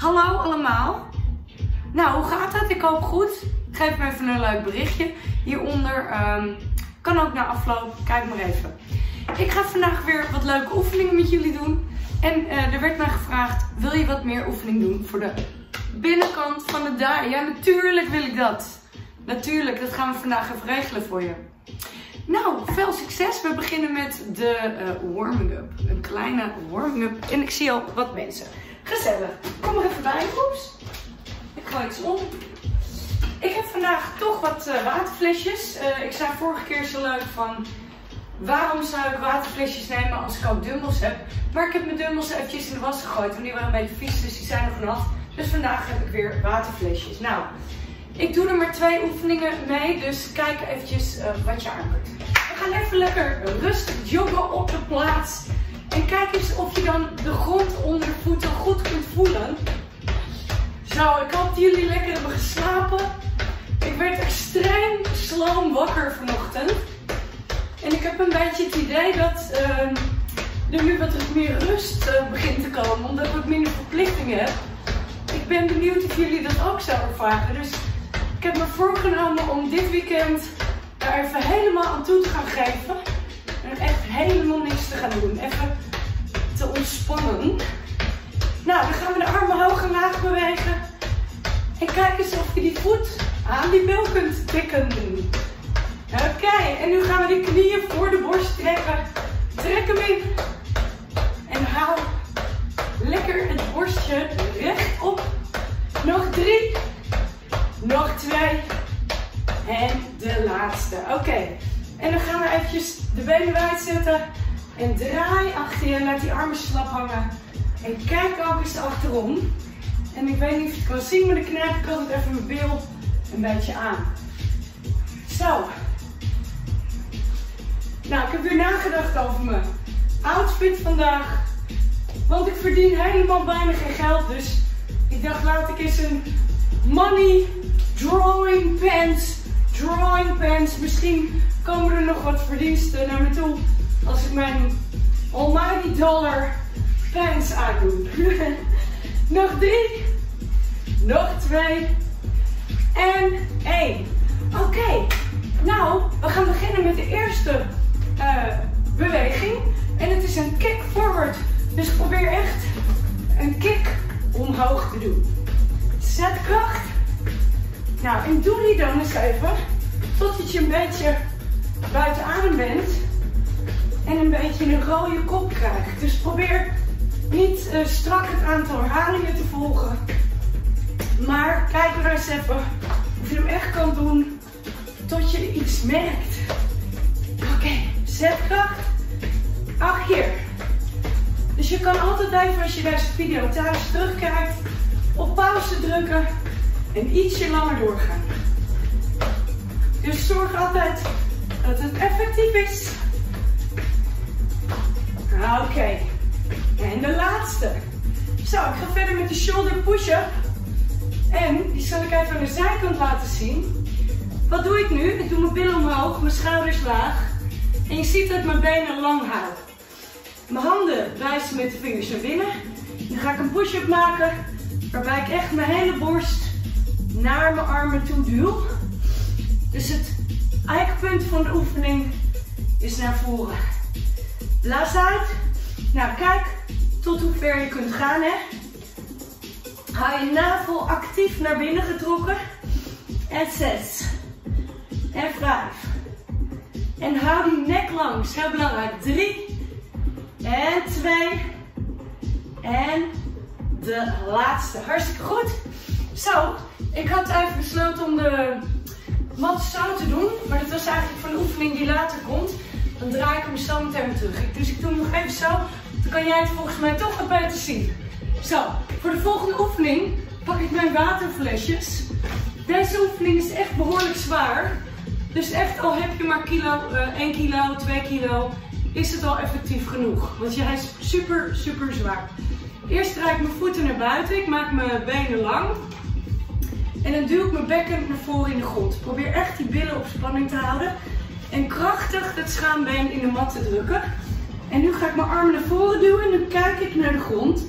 Hallo allemaal. Nou, hoe gaat het? Ik hoop goed. Geef me even een leuk berichtje hieronder. Kan ook na afloop. Kijk maar even. Ik ga vandaag weer wat leuke oefeningen met jullie doen. En er werd mij gevraagd, wil je wat meer oefening doen voor de binnenkant van de daai? Ja, natuurlijk wil ik dat. Natuurlijk, dat gaan we vandaag even regelen voor je. Nou, veel succes. We beginnen met de warming-up. Een kleine warming-up. En ik zie al wat mensen. Gezellig. Kom er even bij. Oeps. Ik gooi iets om. Ik heb vandaag toch wat waterflesjes. Ik zei vorige keer zo leuk van... Waarom zou ik waterflesjes nemen als ik ook dumbbells heb? Maar ik heb mijn dumbbells eventjes in de was gegooid. Want die waren een beetje vies, dus die zijn er vanaf. Dus vandaag heb ik weer waterflesjes. Nou, ik doe er maar 2 oefeningen mee. Dus kijk eventjes wat je aankunt. We gaan even lekker rustig joggen op de plaats. En kijk eens of je dan de grond onder de voeten goed kunt voelen. Zo, ik hoop dat jullie lekker hebben geslapen. Ik werd extreem sloom wakker vanochtend. En ik heb een beetje het idee dat er nu wat meer rust begint te komen. Omdat ik wat minder verplichtingen heb. Ik ben benieuwd of jullie dat ook zo ervaren. Dus ik heb me voorgenomen om dit weekend daar even helemaal aan toe te gaan geven. En echt helemaal niks te gaan doen. Even te ontspannen. Nou, dan gaan we de armen hoog en laag bewegen. En kijk eens of je die voet aan die bil kunt tikken. Oké, en nu gaan we de knieën voor de borst trekken. Trek hem in. En haal lekker het borstje rechtop. Nog 3. Nog 2. En de laatste. Oké. En dan gaan we eventjes de benen wijd zetten. En draai achter je. Laat die armen slap hangen. En kijk ook eens achterom. En ik weet niet of je het kan zien, maar dan knijp ik altijd even mijn bil een beetje aan. Zo. Nou, ik heb weer nagedacht over mijn outfit vandaag. Want ik verdien helemaal bijna geen geld. Dus ik dacht, laat ik eens een money drawing pants. Misschien komen er nog wat verdiensten naar me toe als ik mijn almighty dollar pants aandoe. Nog 3. Nog 2. En 1. Oké. Nou, we gaan beginnen met de eerste beweging. En het is een kick forward. Dus probeer echt een kick omhoog te doen. Zet kracht. Nou, en doe die dan eens even totdat je een beetje buiten adem bent. En een beetje een rode kop krijgt. Dus probeer niet strak het aantal herhalingen te volgen. Maar kijk maar eens even of je hem echt kan doen tot je iets merkt. Oké, zet kracht. Ach, hier. Dus je kan altijd even, als je deze video thuis terugkijkt, op pauze drukken en ietsje langer doorgaan. Dus zorg altijd dat het effectief is. Oké. En de laatste. Zo, ik ga verder met de shoulder push-up. En die zal ik even aan de zijkant laten zien. Wat doe ik nu? Ik doe mijn billen omhoog, mijn schouders laag. En je ziet dat mijn benen lang houden. Mijn handen wijzen met de vingers naar binnen. Dan ga ik een push-up maken. Waarbij ik echt mijn hele borst naar mijn armen toe duw. Dus het eikpunt van de oefening is naar voren. Blaas uit. Nou, kijk tot hoe ver je kunt gaan, hè. Hou je navel actief naar binnen getrokken. En 6. En 5. En hou die nek langs. Heel belangrijk. 3. En 2. En de laatste. Hartstikke goed. Zo, ik had even besloten om de mat zo te doen. Maar dat was eigenlijk voor een oefening die later komt. Dan draai ik hem zo meteen weer terug. Dus ik doe hem nog even zo. Dan kan jij het volgens mij toch wat beter zien. Zo, voor de volgende oefening pak ik mijn waterflesjes. Deze oefening is echt behoorlijk zwaar. Dus echt al heb je maar 1 kilo, 2 kilo, is het al effectief genoeg. Want hij is super, super zwaar. Eerst draai ik mijn voeten naar buiten. Ik maak mijn benen lang. En dan duw ik mijn bekken naar voren in de grond. Probeer echt die billen op spanning te houden. En krachtig het schaambeen in de mat te drukken. En nu ga ik mijn armen naar voren duwen en dan kijk ik naar de grond.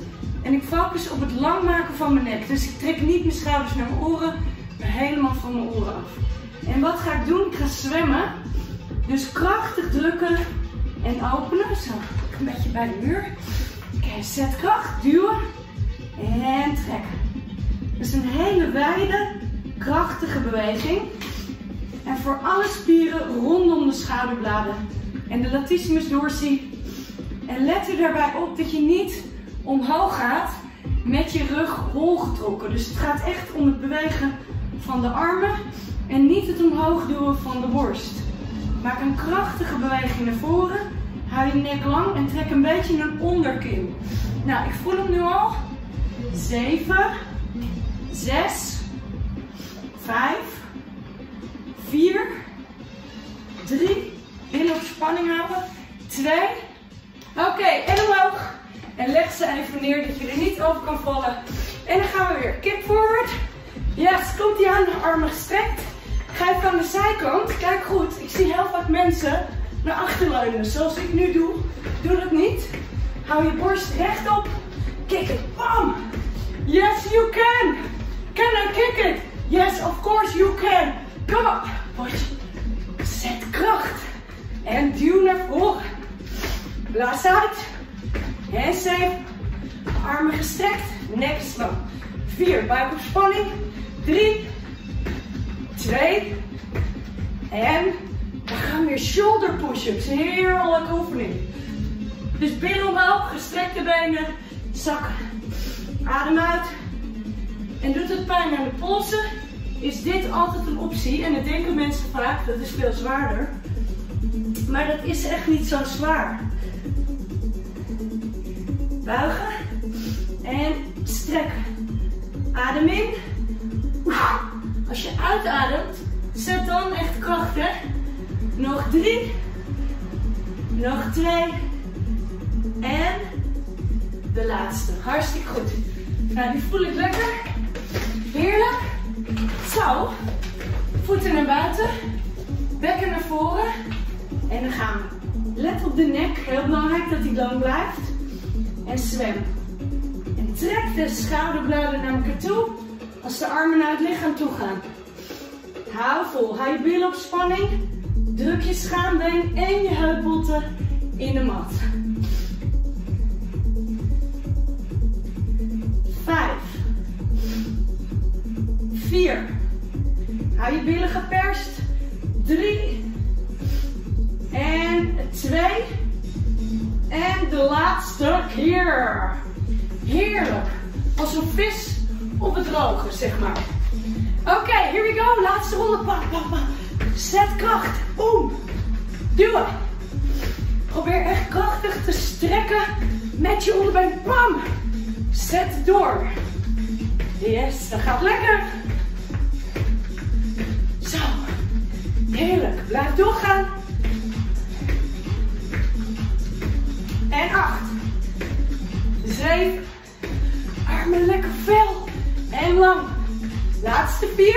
En ik focus op het lang maken van mijn nek. Dus ik trek niet mijn schouders naar mijn oren, maar helemaal van mijn oren af. En wat ga ik doen? Ik ga zwemmen. Dus krachtig drukken en openen. Zo, een beetje bij de muur. Oké, zet kracht, duwen en trekken. Dus een hele wijde, krachtige beweging. En voor alle spieren rondom de schouderbladen en de latissimus dorsi. En let er daarbij op dat je niet omhoog gaat met je rug hol getrokken. Dus het gaat echt om het bewegen van de armen en niet het omhoog duwen van de borst. Maak een krachtige beweging naar voren. Hou je nek lang en trek een beetje een onderkin. Nou, ik voel hem nu al. 7, 6, 5, 4, 3, billen op spanning houden, 2, oké, en omhoog. En leg ze even neer dat je er niet over kan vallen. En dan gaan we weer kick forward. Yes, komt die aan, armen gestrekt. Ga even aan de zijkant, kijk goed, ik zie heel vaak mensen naar achter leunen. Zoals ik nu doe, doe dat niet. Hou je borst rechtop, kick it, bam. Yes, you can. Can I kick it? Yes, of course you can. Kom op. Zet kracht. En duw naar voren. Blaas uit. En 7. Armen gestrekt. Nek is lang. 4. Buik op spanning. 3. 2. En dan gaan we weer shoulder push-ups. Heerlijke oefening. Dus billen omhoog. Gestrekte benen. Zakken. Adem uit. En doet het pijn aan de polsen? Is dit altijd een optie? En dat denken mensen vaak, dat is veel zwaarder. Maar dat is echt niet zo zwaar. Buigen. En strekken. Adem in. Als je uitademt, zet dan echt kracht, hè. Nog 3. Nog 2. En de laatste. Hartstikke goed. Nou, die voel ik lekker. Heerlijk. Zo. Voeten naar buiten. Bekken naar voren. En dan gaan we. Let op de nek. Heel belangrijk dat die lang blijft. En zwem. En trek de schouderbladen naar elkaar toe. Als de armen naar het lichaam toe gaan. Hou vol. Hou je billen op spanning. Druk je schaambeen en je heupbotten in de mat. 5. 4. Hou je billen geperst. 3. En 2. En de laatste keer. Heerlijk. Als een vis op het droge, zeg maar. Oké, here we go. Laatste ronde. Bam, bam, bam. Zet kracht. Boom. Duwen. Probeer echt krachtig te strekken met je onderbeen. Bam. Zet door. Yes, dat gaat lekker. Zo. Heerlijk. Blijf doorgaan. En 8. 7. Armen lekker fel. En lang. Laatste 4.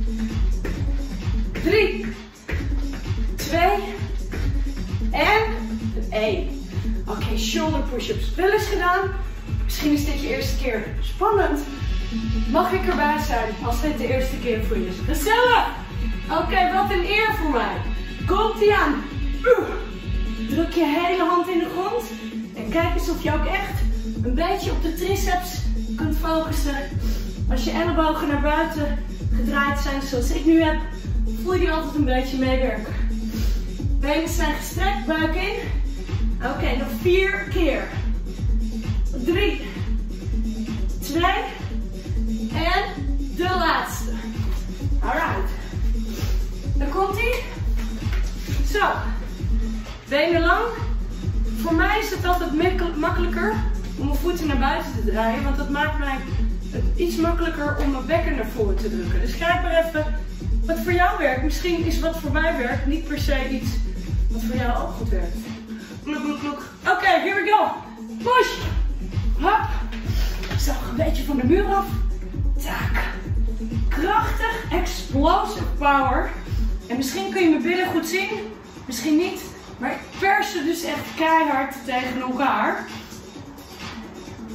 3. 2. En 1. Oké, shoulder push-ups. Wel eens gedaan. Misschien is dit je eerste keer. Spannend. Mag ik erbij zijn als dit de eerste keer voor je is? Gezellig! Oké, wat een eer voor mij. Komt-ie aan. Druk je hele hand in de grond. En kijk eens of je ook echt een beetje op de triceps kunt focussen. Als je ellebogen naar buiten gedraaid zijn zoals ik nu heb, voel je altijd een beetje meewerken. Benen zijn gestrekt, buik in. Oké, nog 4 keer. 3. 2. En de laatste. Alright. Dan komt ie. Zo. Benen lang. Voor mij is het altijd makkelijker om mijn voeten naar buiten te draaien. Want dat maakt mij het iets makkelijker om mijn bekken naar voren te drukken. Dus kijk maar even wat voor jou werkt. Misschien is wat voor mij werkt niet per se iets wat voor jou ook goed werkt. Klok, klok, klok. Oké, here we go. Push. Hop. Zo, een beetje van de muur af. Tak. Krachtig, explosive power. En misschien kun je mijn billen goed zien. Misschien niet. Maar ik pers ze dus echt keihard tegen elkaar.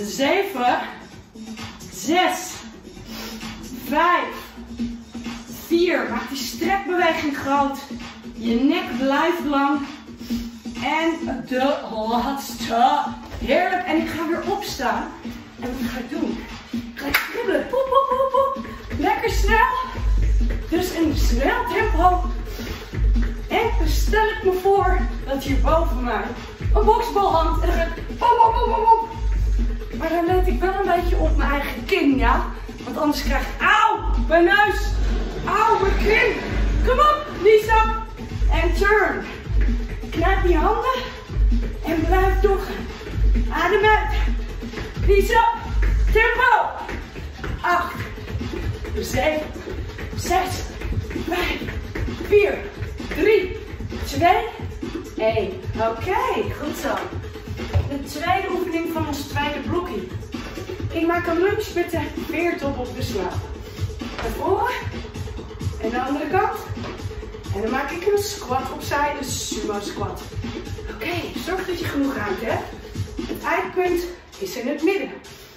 7, 6, 5, 4. Maak die strekbeweging groot. Je nek blijft lang. En de laatste. Heerlijk. En ik ga weer opstaan. En wat ga ik doen? Ik ga kribbelen. Poep, poep, poep, poep. Lekker snel. Dus in snel tempo. En dan stel ik me voor dat hier boven mij een boksbal hangt. En dan ga ik pop, pop, pop, pop. Maar dan let ik wel een beetje op mijn eigen kin, ja? Want anders krijg ik, auw, mijn neus. Auw, mijn kin. Kom op, knees up. En turn. Knijp je handen. En blijf doorgaan. Adem uit. Knees up. Tempo. 8, 7, 6, 5, 4, 3, 2, 1. Oké, goed zo. De tweede oefening van ons tweede blokje. Ik maak een lunge met de veertop op de slaap. Naar voren. En de andere kant. En dan maak ik een squat opzij, een sumo squat. Oké, zorg dat je genoeg ruimte hebt. Het eindpunt is in het midden.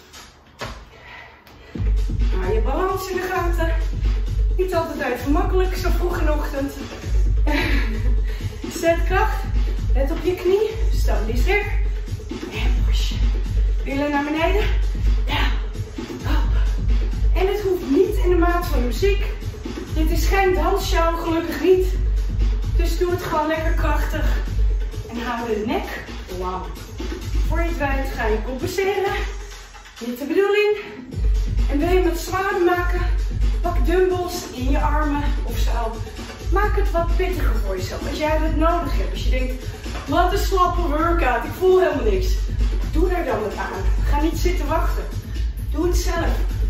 Hou je balans in de gaten. Niet altijd even makkelijk, zo vroeg in de ochtend. Zet kracht. Let op je knie. Stabiliseer. En push. Billen naar beneden. Ja. Op. En het hoeft niet in de maat van de muziek. Dit is geen dansshow, gelukkig niet. Dus doe het gewoon lekker krachtig. En hou de nek lang. Voor je het weet ga je compenseren. Niet de bedoeling. En wil je het zwaarder maken? Pak dumbbells in je armen of zo. Maak het wat pittiger voor jezelf. Als jij het nodig hebt. Als je denkt, wat een slappe workout. Ik voel helemaal niks. Doe daar dan wat aan. Ga niet zitten wachten. Doe het zelf.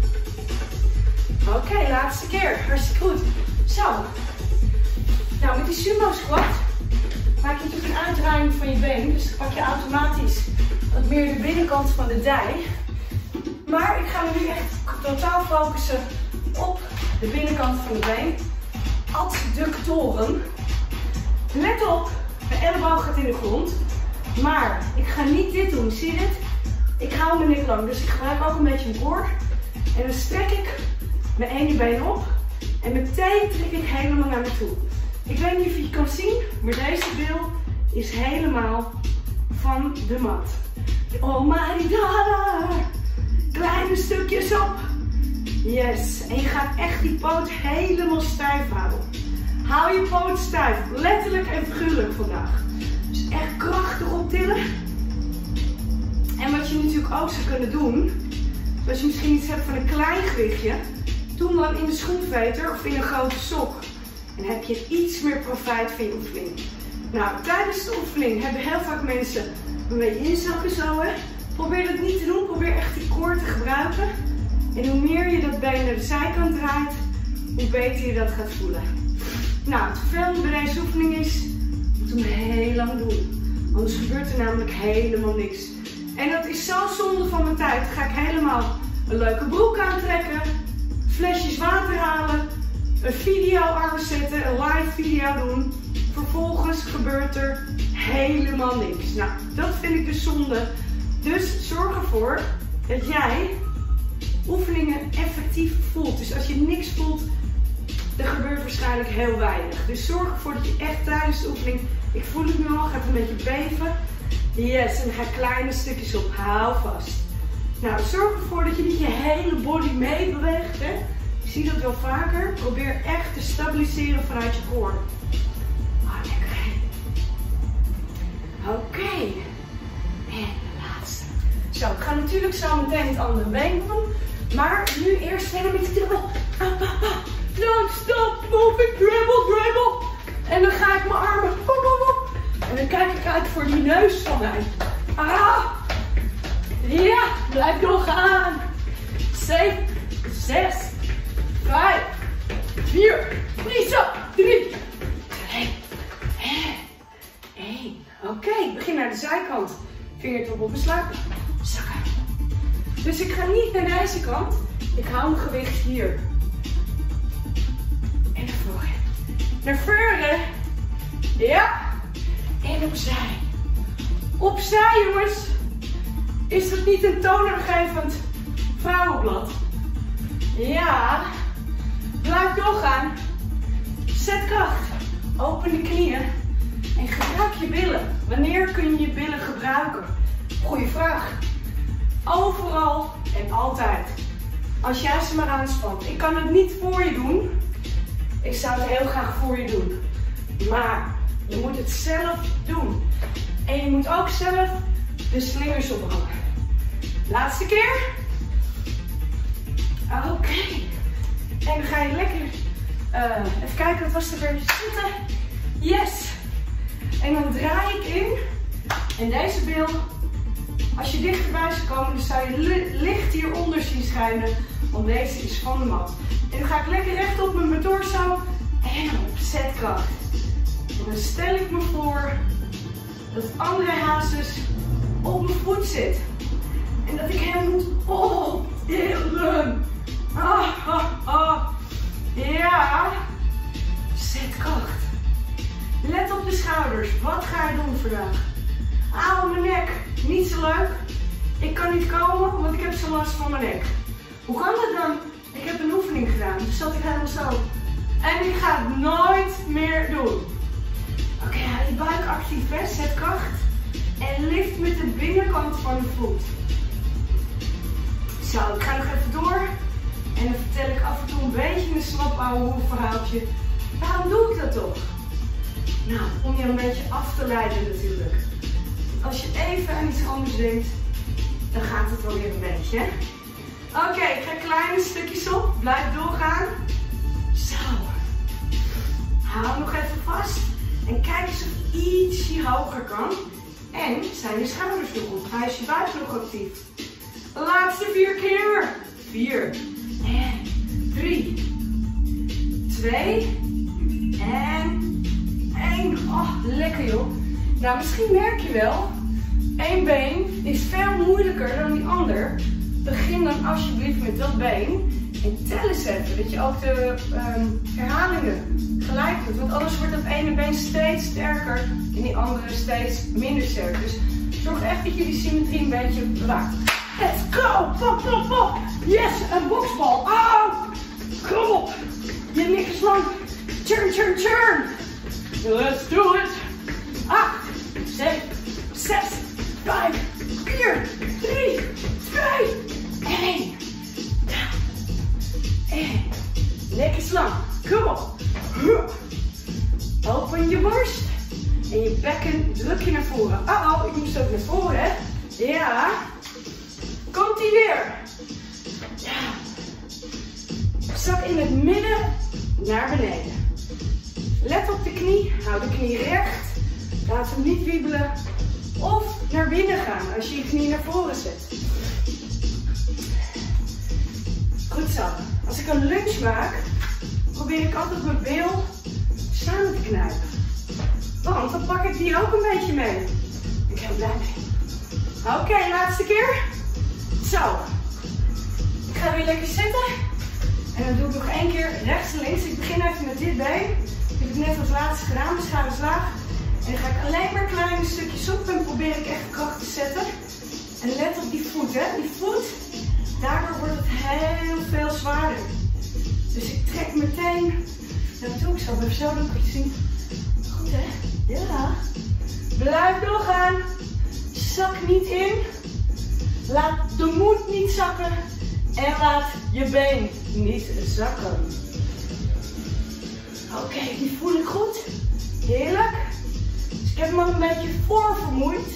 Oké, laatste keer. Hartstikke goed. Zo. Nou, met die sumo squat maak je natuurlijk een uitdraaiing van je been. Dus dan pak je automatisch wat meer de binnenkant van de dij. Maar ik ga me nu echt totaal focussen op de binnenkant van de been. Adductoren. Let op, mijn elleboog gaat in de grond. Maar ik ga niet dit doen, zie je dit? Ik hou mijn nek lang, dus ik gebruik ook een beetje mijn koor. En dan strek ik mijn ene been op. En meteen trek ik helemaal naar me toe. Ik weet niet of je het kan zien, maar deze bil is helemaal van de mat. Oh my god! Kleine stukjes op. Yes. En je gaat echt die poot helemaal stijf houden. Hou je poot stijf. Letterlijk en figuurlijk vandaag. Dus echt krachtig optillen. En wat je natuurlijk ook zou kunnen doen. Als je misschien iets hebt van een klein gewichtje. Doe hem dan in de schoenveter of in een grote sok. En heb je iets meer profijt van je oefening. Nou, tijdens de oefening hebben heel vaak mensen een beetje inzakken zo, hè. Probeer dat niet te doen. Probeer echt die core te gebruiken. En hoe meer je dat been naar de zijkant draait, hoe beter je dat gaat voelen. Nou, het vervelende bij deze oefening is, je moet hem heel lang doen. Anders gebeurt er namelijk helemaal niks. En dat is zo zonde van mijn tijd. Dan ga ik helemaal een leuke broek aantrekken, flesjes water halen, een video aanzetten, een live video doen. Vervolgens gebeurt er helemaal niks. Nou, dat vind ik dus zonde. Dus zorg ervoor dat jij oefeningen effectief voelt. Dus als je niks voelt, dan gebeurt waarschijnlijk heel weinig. Dus zorg ervoor dat je echt tijdens de oefening, ik voel het nu al, gaat een beetje beven. Yes, en dan ga ik kleine stukjes op. Hou vast. Nou, zorg ervoor dat je niet je hele body meebeweegt. Hè? Je ziet dat wel vaker. Probeer echt te stabiliseren vanuit je core. Oh, lekker. Oké. En de laatste. Zo, ik ga natuurlijk zo meteen het andere been doen. Maar nu eerst verder met de dribbel. Don't stop moving, dribble, dribble. En dan ga ik mijn armen. En dan kijk ik uit voor die neus van mij. Ah. Ja, blijf doorgaan. 7, 6, 5, 4, 3, 2, 1. Oké, ik begin naar de zijkant. Vingertop op mijn slaap. Zakken. Dus ik ga niet naar deze kant. Ik hou mijn gewicht hier. En naar voren. Naar voren. Ja. En opzij. Opzij, jongens. Is dat niet een toonaangevend vrouwenblad? Ja. Blijf doorgaan. Zet kracht. Open de knieën. En gebruik je billen. Wanneer kun je je billen gebruiken? Goeie vraag. Overal en altijd. Als jij ze maar aanspant. Ik kan het niet voor je doen. Ik zou het heel graag voor je doen. Maar je moet het zelf doen. En je moet ook zelf de slingers ophangen. Laatste keer. Oké. En dan ga je lekker even kijken, wat was er weer zitten. Yes. En dan draai ik in. En deze bil, als je dichterbij zou komen, dan zou je licht hieronder zien schijnen. Want deze is van de mat. En dan ga ik lekker rechtop met mijn torso en op zetkracht. En dan stel ik me voor dat André Hazes op mijn voet zit. En dat ik hem moet optillen. Ja. Zetkracht. Let op de schouders. Wat ga je doen vandaag? Auw, mijn nek. Niet zo leuk. Ik kan niet komen, want ik heb zo last van mijn nek. Hoe kan dat dan? Ik heb een oefening gedaan. Dus zat ik helemaal zo. En ik ga het nooit meer doen. Oké, hou je buik actief vast. Zet kracht. En lift met de binnenkant van de voet. Zo, ik ga nog even door. En dan vertel ik af en toe een beetje een slap ouwe verhaaltje. Waarom doe ik dat toch? Nou, om je een beetje af te leiden natuurlijk. Als je even aan iets anders denkt, dan gaat het wel weer een beetje. Oké, ik ga kleine stukjes op. Blijf doorgaan. Zo. Hou nog even vast. En kijk eens of ietsje hoger kan. En zijn je schouders nog op? Hij is je buik nog actief. De laatste 4 keer. 4. En 3. 2. En 1. Oh, lekker joh. Nou, misschien merk je wel, één been is veel moeilijker dan die ander. Begin dan alsjeblieft met dat been. En tel eens even, dat je ook de herhalingen gelijk doet. Want anders wordt dat ene been steeds sterker en die andere steeds minder sterk. Dus zorg echt dat je die symmetrie een beetje bewaakt. Let's go! Pop, pop, pop! Yes, een boksbal! Oh! Kom op! Je nek is lang. Turn, turn, turn! Let's do it! 8, 7, 6, 5, 4, 3, 2, 1. En nek is lang. Kom op. Open je borst. En je bekken druk je naar voren. Oh, ik moest ook naar voren, hè? Ja. Komt ie weer. Ja. Zak in het midden naar beneden. Let op de knie. Hou de knie recht. Laat hem niet wiebelen. Of naar binnen gaan als je je knie naar voren zet. Goed zo. Als ik een lunge maak, probeer ik altijd mijn bil samen te knijpen. Want dan pak ik die ook een beetje mee. Ik ben blij mee. Oké, laatste keer. Zo. Ik ga weer lekker zitten. En dan doe ik nog 1 keer rechts en links. Ik begin even met dit been. Dat heb ik net als laatste gedaan. Dus schouders laag. En dan ga ik alleen maar kleine stukjes op en probeer ik echt kracht te zetten. En let op die voet, hè. Die voet, daardoor wordt het heel veel zwaarder. Dus ik trek meteen naartoe. Ik zal het even zo doen, kun je zien. Goed, hè? Ja. Blijf doorgaan. Zak niet in. Laat de moed niet zakken. En laat je been niet zakken. Oké, die voel ik goed. Heerlijk. Dus ik heb hem al een beetje voorvermoeid.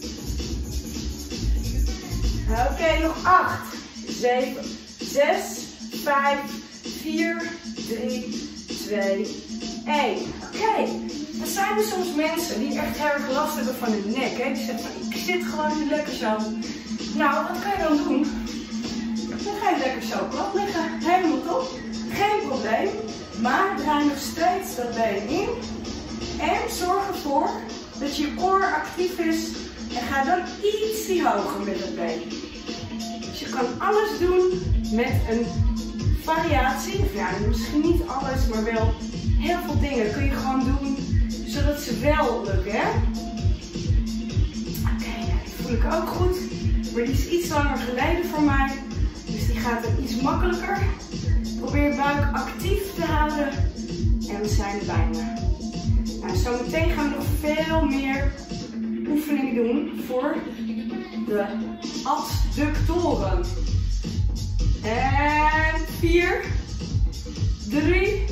Oké, nog 8, 7, 6, 5, 4, 3, 2, 1. Oké, er zijn er soms mensen die echt heel erg last hebben van hun nek. Hè? Die zeggen van, ik zit gewoon niet lekker zo. Nou, wat kan je dan doen? Dan ga je lekker zo plat liggen. Helemaal top. Geen probleem. Maar draai nog steeds dat been in. En zorg ervoor dat je oor actief is. En ga dan iets hoger met het been. Dus je kan alles doen met een variatie. Of ja, misschien niet alles, maar wel heel veel dingen kun je gewoon doen. Zodat ze wel lukken, hè? Oké, ja, die voel ik ook goed. maar die is iets langer geleden voor mij. Dus die gaat dan iets makkelijker. Probeer je buik actief te houden. En we zijn er bijna. Nou, zometeen gaan we nog veel meer oefeningen doen voor de adductoren. En 4, 3,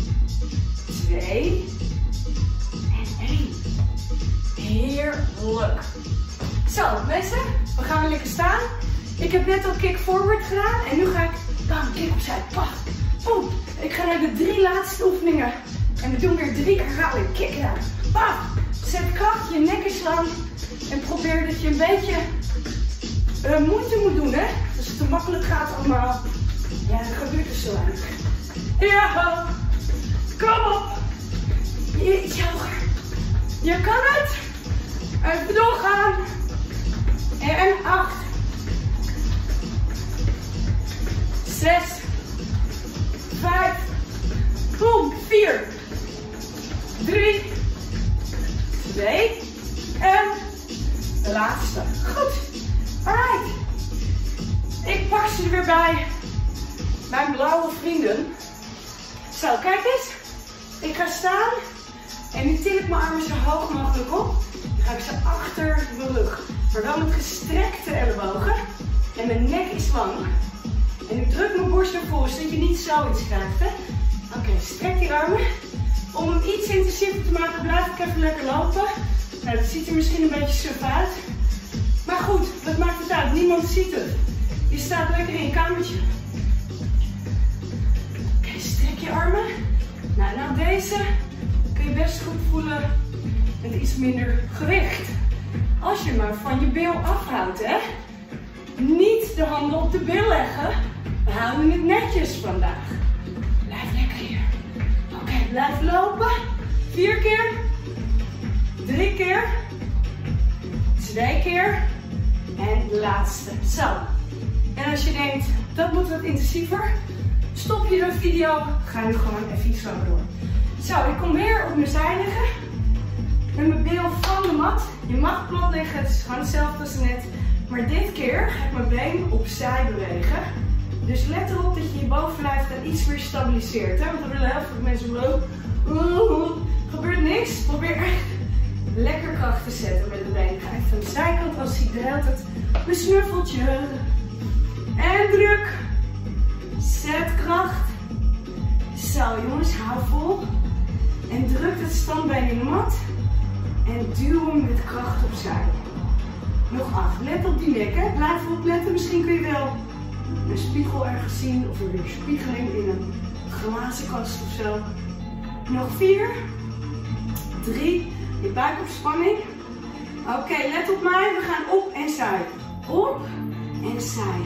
2 en 1. Heerlijk. Zo mensen, we gaan weer lekker staan. Ik heb net al kick forward gedaan en nu ga ik bam, kick opzij. Paf, boem. Ik ga naar de 3 laatste oefeningen. En we doen weer 3 herhalingen. Kick gedaan. Paf. Zet kracht, je nek is lang. En probeer dat je een beetje moeite moet doen, hè. Als het te makkelijk gaat allemaal. Ja, dan gebeurt er zo weinig. Ja, kom op. Iets hoger. Je kan het. Even doorgaan. En 8. 6. 5. Boom. 4. 3. 2. En de laatste. Goed. Alright. Ik pak ze er weer bij. Mijn blauwe vrienden. Zo, kijk eens. Ik ga staan. En nu til ik mijn armen zo hoog mogelijk op. Dan ga ik ze achter mijn rug. Maar wel met gestrekte ellebogen. En mijn nek is lang. En ik druk mijn borst naar voren, zodat je niet zoiets krijgt. Hè? Oké, strek die armen. Om hem iets intensiever te maken, blijf ik even lekker lopen. Nou, dat ziet er misschien een beetje suf uit. Maar goed, wat maakt het uit? Niemand ziet het. Je staat lekker in je kamertje. Oké, strek je armen. Nou, deze kun je best goed voelen met iets minder gewicht. Als je maar van je bil afhoudt, hè. Niet de handen op de bil leggen. We houden het netjes vandaag. Blijf lekker hier. Oké, blijf lopen. 4 keer. 3 keer. 2 keer. En de laatste. Zo. En als je denkt, dat moet wat intensiever. Stop je de video. Ga nu gewoon even iets langer door. Zo, ik kom weer op mijn zij liggen. Met mijn bil van de mat. Je mag plat liggen. Het is gewoon hetzelfde als net. Maar dit keer ga ik mijn been opzij bewegen. Dus let erop dat je je bovenlijf dan iets meer stabiliseert. Hè? Want dan willen heel veel mensen gebeurt niks. Probeer echt lekker kracht te zetten met de been. Ga even van de zijkant als ik de hele tijd mijn snuffeltje. En druk. Zet kracht. Zo jongens, hou vol. En druk het standbeen in de mat. En duw hem met kracht opzij. Nog 8. Let op die nek, hè. Blijf erop letten. Misschien kun je wel een spiegel ergens zien. Of een weerspiegeling in een glazen kast of zo. Nog 4. 3. Je buik op spanning. Oké, let op mij. We gaan op en zij. Op en zij.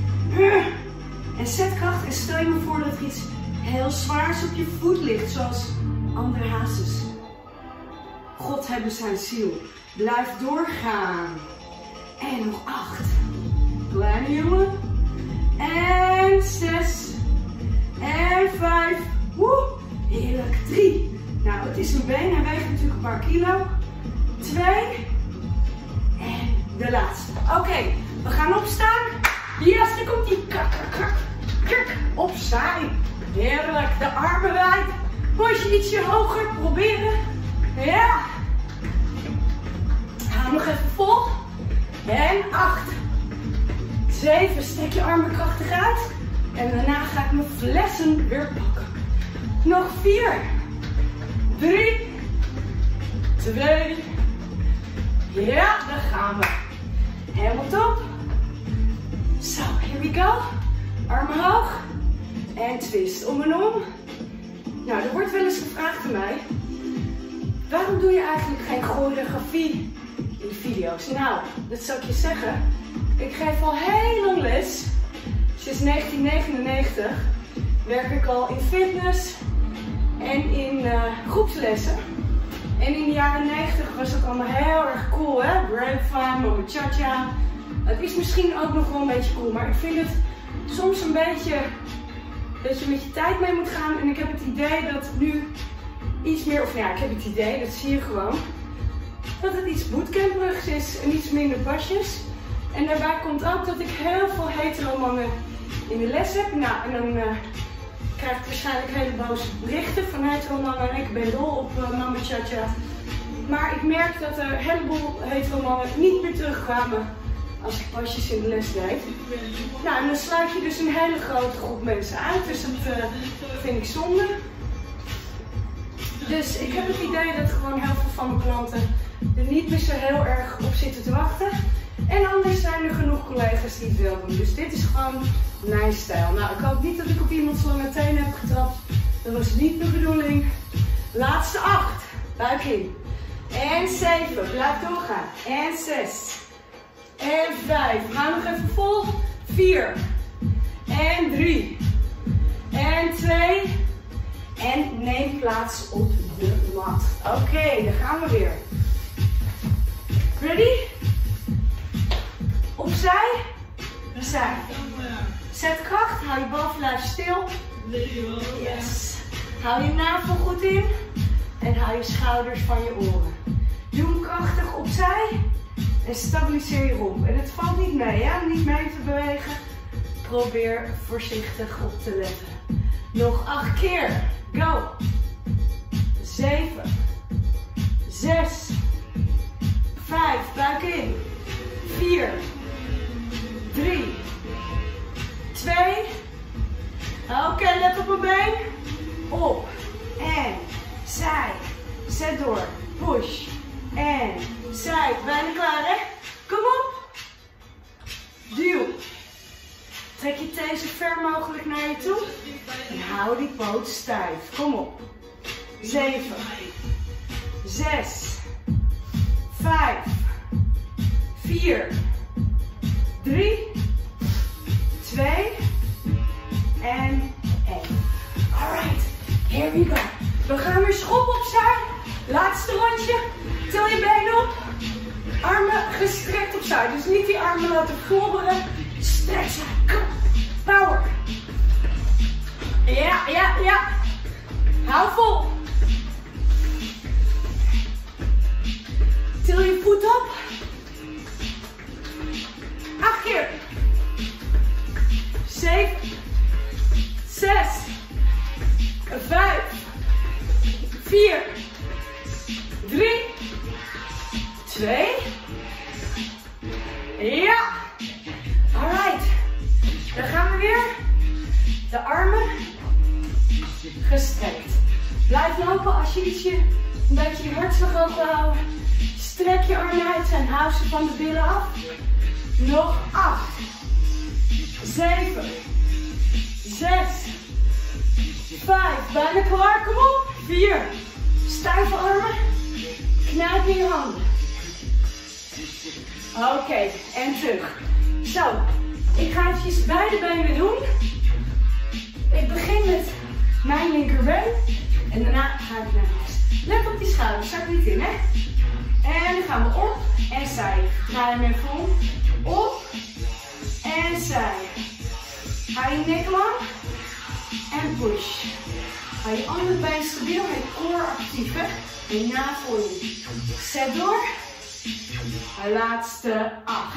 En zet kracht. En stel je me voor dat er iets heel zwaars op je voet ligt. Zoals André Hazes. God hebben zijn ziel. Blijf doorgaan. En nog 8. Kleine jongen. En 6. En 5. Woe. Heerlijk. 3. Nou, het is mijn been. Hij weegt natuurlijk een paar kilo. 2. En de laatste. Oké, we gaan opstaan. Yes, daar komt die. Kak, kak, kak. Kak. Opzij. Heerlijk. De armen wijd. Borstje ietsje hoger. Proberen. Ja. Hou nog even vol. En 8. 7. Strek je armen krachtig uit. En daarna ga ik mijn flessen weer pakken. Nog 4. 3. 2. Ja, daar gaan we. Helemaal top. Zo, here we go. Armen hoog. En twist om en om. Nou, er wordt wel eens gevraagd aan mij. Waarom doe je eigenlijk geen choreografie in de video's? Nou, dat zou ik je zeggen. Ik geef al heel lang les. Sinds 1999 werk ik al in fitness en in groepslessen. En in de jaren 90 was het allemaal heel erg cool, hè? Brave Fun, Mama Cha-Cha. Het is misschien ook nog wel een beetje cool, maar ik vind het soms een beetje dat je met je tijd mee moet gaan. En ik heb het idee dat nu iets meer, of ja, ik heb het idee, dat zie je gewoon, dat het iets bootcamperigs is en iets minder pasjes. En daarbij komt ook dat ik heel veel hetero-mannen in de les heb. Nou, en dan krijg ik waarschijnlijk hele boze berichten van hetero-mannen. Ik ben dol op Mama Cha-Cha. Maar ik merk dat er een heleboel hetero-mannen niet meer terugkwamen als ik pasjes in de les deed. Nou, en dan sluit je dus een hele grote groep mensen uit. Dus dat vind ik zonde. Dus ik heb het idee dat gewoon heel veel van mijn klanten er niet meer zo heel erg op zitten te wachten. En anders zijn er genoeg collega's die het wel doen. Dus dit is gewoon mijn stijl. Nou, ik hoop niet dat ik op iemands lange tenen heb getrapt. Dat was niet de bedoeling. Laatste 8. Buik in. En 7. Blijf doorgaan. En 6. En 5. We gaan nog even vol. 4. En 3. En 2. En neem plaats op de mat. Oké, daar gaan we weer. Ready? Opzij. Zij. Zet kracht. Hou je bovenlijf stil. Yes. Hou je navel goed in. En hou je schouders van je oren. Doe hem krachtig opzij. En stabiliseer je romp. En het valt niet mee, hè? Niet mee te bewegen. Probeer voorzichtig op te letten. Nog 8 keer. Go. 7. 6. 5. Buik in. 4. 3. 2. Oké, let op mijn been. Op. En zij. Zet door. Push. En zij. Bijna klaar, hè? Kom op. Duw. Trek je teen zo ver mogelijk naar je toe. En hou die poot stijf. Kom op. 7. 6. 5. 4. 3. 2. En 1. Alright. Here we go. We gaan weer schop opzij. Laatste rondje. Til je benen op. Armen gestrekt opzij. Dus niet die armen laten vobberen. Strek ze. Power. Ja, ja, ja. Hou vol. Til je voet op. 8 keer. 7. 6. 5. 4. 3. 2. Ja. Alright. Dan gaan we weer. De armen gestrekt. Blijf lopen als je ietsje een beetje je hartslag hoog wil houden. Strek je armen uit en hou ze van de billen af. Nog 8. 7. 6. 5. Bijna klaar. Kom op. 4. Stijve armen. Knijp in je handen. Oké. En terug. Zo. Ik ga eventjes beide benen doen. Ik begin met mijn linkerbeen. En daarna ga ik naar rechts. Let op die schouders. Zak niet in, hè. En dan gaan we op. En zij. Draai hem even om. Op. En zij. Hou je nek lang. En push. Hou je andere been stabiel. En core actief, hè. En navel in. Zet door. Laatste 8.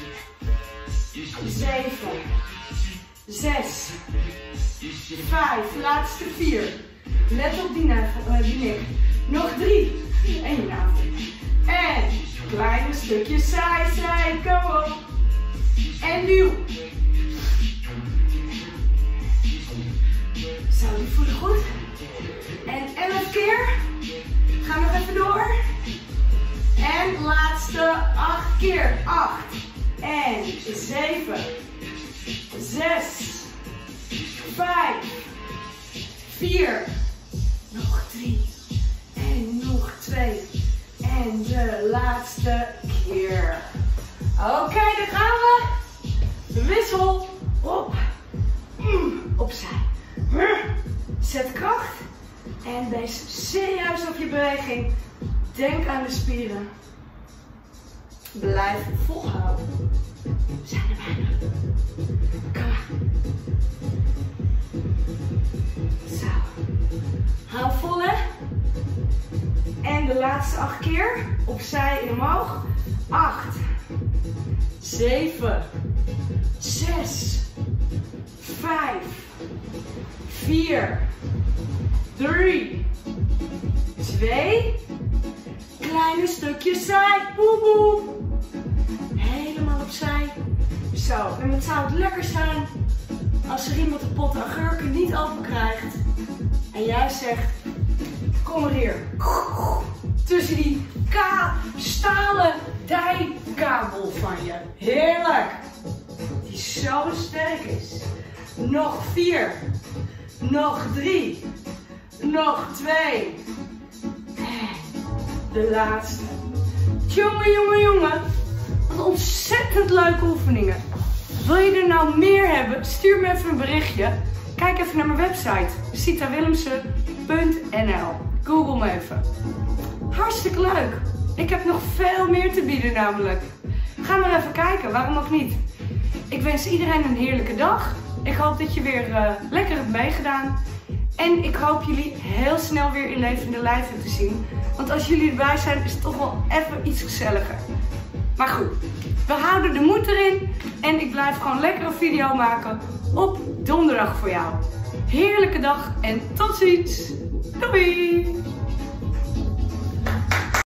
7. 6. 5. Laatste 4. Let op die nek. Nog 3. En je navel. En kleine stukjes zij, zij. Kom op. En duw. Zo, die voelen goed. En 11 keer. Ga nog even door. En laatste 8 keer. 8. En 7. 6. 5. 4. Nog 3. En nog 2. En de laatste keer. Oké, daar gaan we. Wissel. Op. Opzij. Zet kracht. En wees serieus op je beweging. Denk aan de spieren. Blijf volhouden. We zijn er bijna. Kom maar. Zo. Hou vol, hè. En de laatste 8 keer. Opzij en omhoog. 8. 7. 7, 6, 5, 4, 3, 2, kleine stukjes zij, boe boe. Helemaal opzij. Zo, en het zou het lekker zijn als er iemand de pot augurken niet open krijgt. En jij zegt, kom er hier. Tussen die stalen dijkabel van je. Heerlijk. Die zo sterk is. Nog 4. Nog 3. Nog 2. De laatste. Jongen, jongen, jongen. Wat ontzettend leuke oefeningen. Wil je er nou meer hebben? Stuur me even een berichtje. Kijk even naar mijn website. sitawillemsen.nl. Google me even. Hartstikke leuk. Ik heb nog veel meer te bieden namelijk. Ga maar even kijken, waarom ook niet. Ik wens iedereen een heerlijke dag. Ik hoop dat je weer lekker hebt meegedaan. En ik hoop jullie heel snel weer in levende lijven te zien. Want als jullie erbij zijn, is het toch wel even iets gezelliger. Maar goed, we houden de moed erin. En ik blijf gewoon lekker een video maken op donderdag voor jou. Heerlijke dag en tot ziens. Doei!